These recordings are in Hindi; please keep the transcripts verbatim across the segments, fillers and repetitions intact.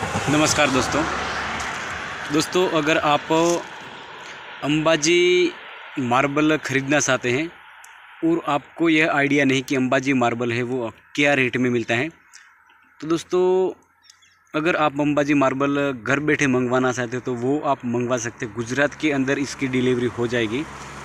नमस्कार दोस्तों दोस्तों अगर आप अंबाजी मार्बल ख़रीदना चाहते हैं और आपको यह आइडिया नहीं कि अंबाजी मार्बल है वो क्या रेट में मिलता है, तो दोस्तों अगर आप अंबाजी मार्बल घर बैठे मंगवाना चाहते हो तो वो आप मंगवा सकते हैं। गुजरात के अंदर इसकी डिलीवरी हो जाएगी।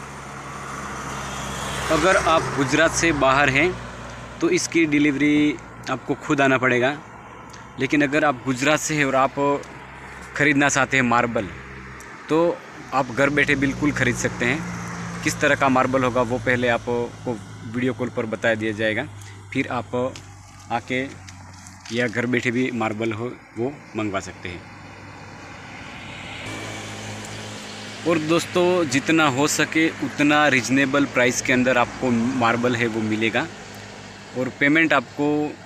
अगर आप गुजरात से बाहर हैं तो इसकी डिलीवरी आपको खुद आना पड़ेगा। लेकिन अगर आप गुजरात से हैं और आप ख़रीदना चाहते हैं मार्बल, तो आप घर बैठे बिल्कुल ख़रीद सकते हैं। किस तरह का मार्बल होगा वो पहले आपको वीडियो कॉल पर बता दिया जाएगा, फिर आप आके या घर बैठे भी मार्बल हो वो मंगवा सकते हैं। और दोस्तों जितना हो सके उतना रिजनेबल प्राइस के अंदर आपको मार्बल है वो मिलेगा। और पेमेंट आपको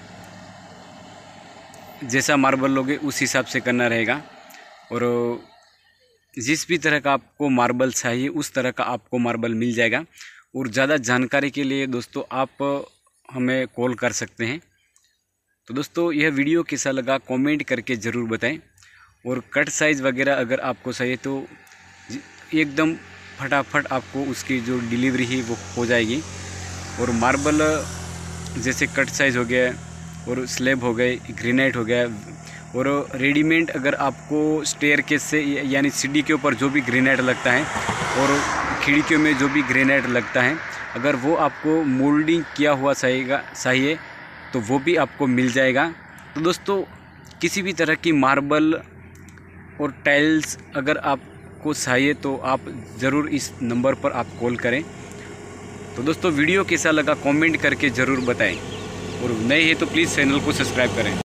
जैसा मार्बल लोगे उस हिसाब से करना रहेगा। और जिस भी तरह का आपको मार्बल चाहिए उस तरह का आपको मार्बल मिल जाएगा। और ज़्यादा जानकारी के लिए दोस्तों आप हमें कॉल कर सकते हैं। तो दोस्तों यह वीडियो कैसा लगा कमेंट करके ज़रूर बताएं। और कट साइज़ वगैरह अगर आपको चाहिए तो एकदम फटाफट आपको उसकी जो डिलीवरी है वो हो जाएगी। और मार्बल जैसे कट साइज़ हो गया और स्लैब हो गए, ग्रेनाइट हो गया, और रेडीमेड अगर आपको स्टेयरकेस से यानी सीढ़ी के ऊपर जो भी ग्रेनाइट लगता है और खिड़कियों में जो भी ग्रेनाइट लगता है, अगर वो आपको मोल्डिंग किया हुआ चाहिएगा चाहिए तो वो भी आपको मिल जाएगा। तो दोस्तों किसी भी तरह की मार्बल और टाइल्स अगर आपको चाहिए तो आप ज़रूर इस नंबर पर आप कॉल करें। तो दोस्तों वीडियो कैसा लगा कमेंट करके ज़रूर बताएं। और नए हैं तो प्लीज़ चैनल को सब्सक्राइब करें।